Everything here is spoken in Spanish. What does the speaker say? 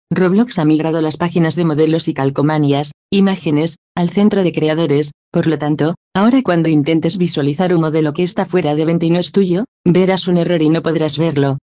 Roblox ha migrado las páginas de modelos y calcomanías, imágenes, al centro de creadores, por lo tanto, ahora cuando intentes visualizar un modelo que está fuera de venta y no es tuyo, verás un error y no podrás verlo.